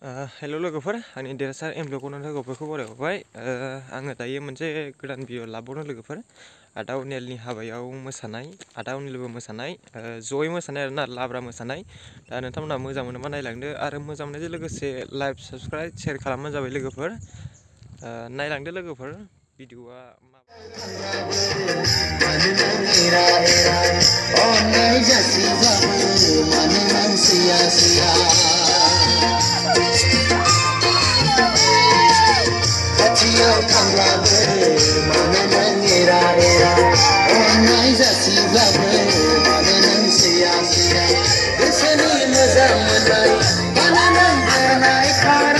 हेल' लोगोफोर आंनि देरहासार एमब्लगआव नोंथांखौ बरायहरबाय आङो दायो मोनसे गोदान भिडिअ लाबावदों लोगोफोर आदा अनिलनि हाबायाव मोसानाय आदा अनिलबो मोसानाय जयै मोसानाय आरोना लाब्रा मोसानाय दा नोंथांमोना मोजां मोनोबा नायलांदो आरो मोजां मोननायजों लोगोसे लाइक साबस्क्राइब शेयार खालामबानो जाबाय लोगोफोर नायलांदो लोगोफोर भिडिअआ Gosoनि मोजां मोननाय बानायनाय खार